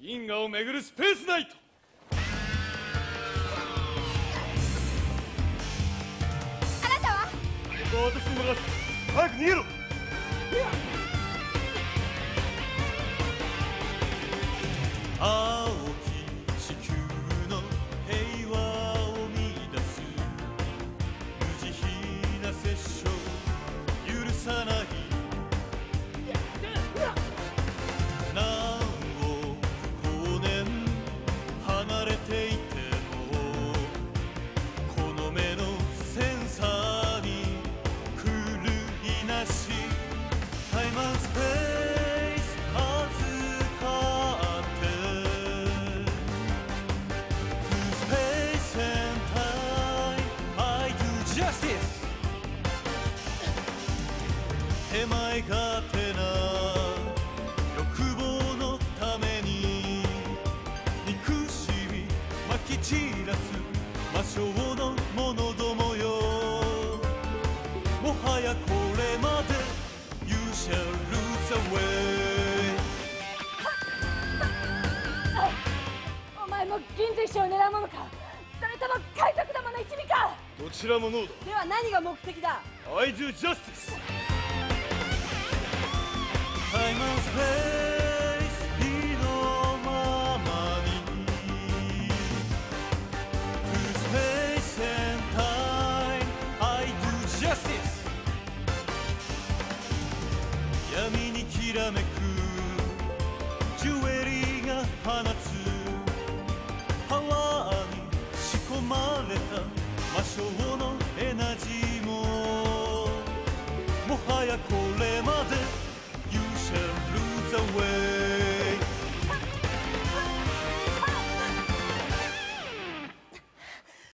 銀河を巡るスペースナイト。 あなたは？ ここは私に任せ。早く逃げろ。 青き地球の平和を見出す無慈悲な殺生許さない何億光年離れていてもこの目のセンサーに狂いなしタイム&スペース預かってスペース&タイム I do justice 手前勝手な欲望のために憎しみまき散らす魔性の者どもよもはやこれまで You shall lose away お前も銀髄師を狙うものか、それとも海賊どもの一味か。 どちらもノーだ。 では何が目的だ。 I do justice。 タイム&スペース意のままにスペース&タイム I do justice 闇にきらめくジュエリーが放つパワーに仕込まれた魔性のエナジーももはやこれ